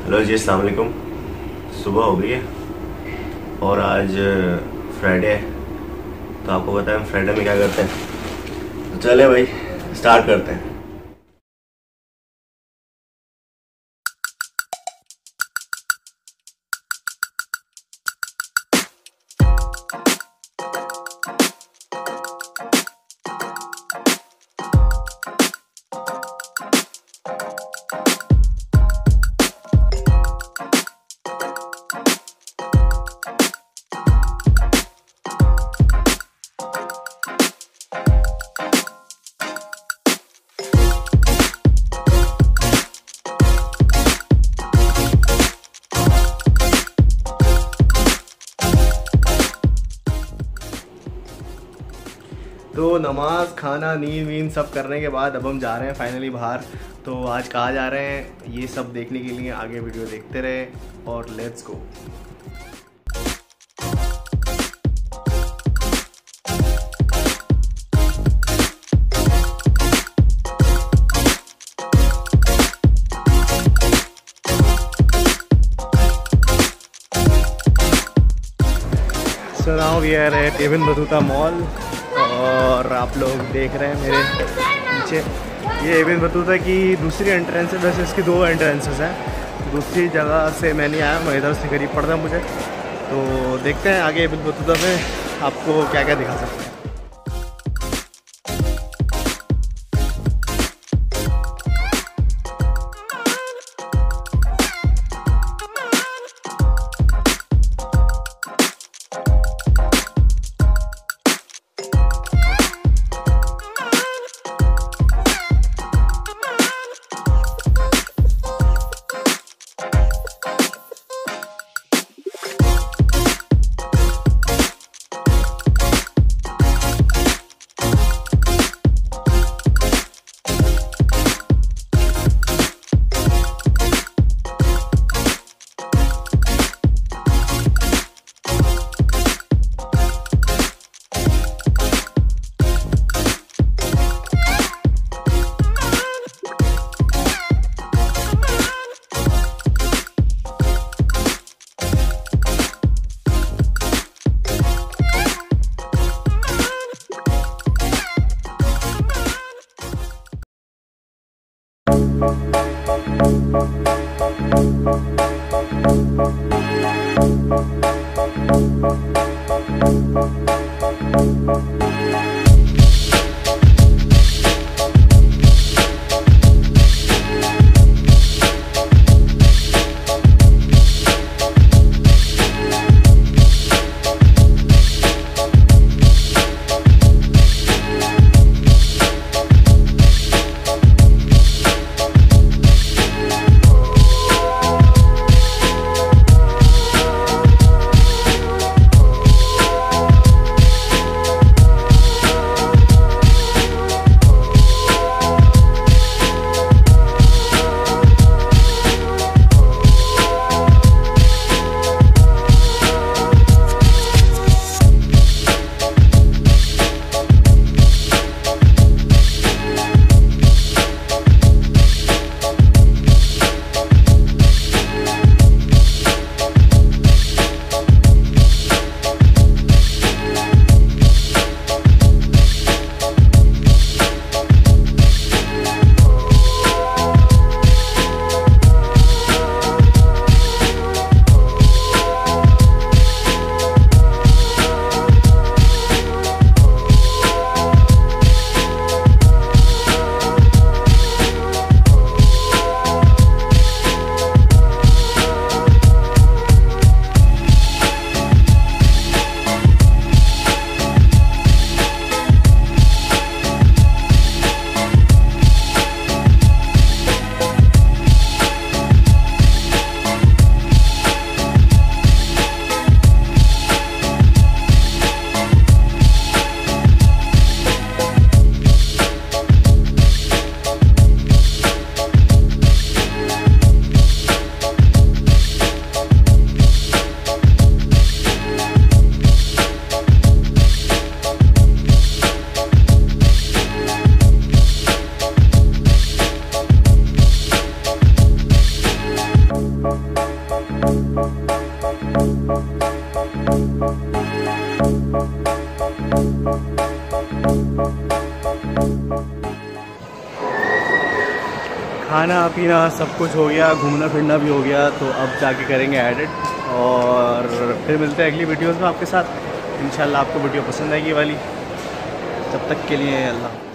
Hello जी, अस्सलाम वालेकुम। सुबह हो गई है और आज फ्राइडे है, तो आपको पता है हम फ्राइडे में क्या करते हैं। तो चले भाई स्टार्ट करते हैं। तो नमाज, खाना, नींद वींद सब करने के बाद अब हम जा रहे हैं फाइनली बाहर। तो आज कहाँ जा रहे हैं ये सब देखने के लिए आगे वीडियो देखते रहे और let's go. So now we are at Ibnbatuta Mall और आप लोग देख रहे हैं मेरे पीछे ये इब्न बतूता की दूसरी एंट्रेंस है। वैसे इसकी 2 एंट्रेंसेस हैं। दूसरी जगह से मैं नहीं आया, मैं इधर से करीब पड़ता है मुझे। तो देखते हैं आगे इब्न बतूता में आपको क्या क्या दिखा सकते हैं। खाना पीना सब कुछ हो गया, घूमना फिरना भी हो गया, तो अब जाके करेंगे एडिट और फिर मिलते हैं अगली वीडियोस में आपके साथ। इंशाल्लाह आपको वीडियो पसंद आएगी वाली। तब तक के लिए अल्लाह।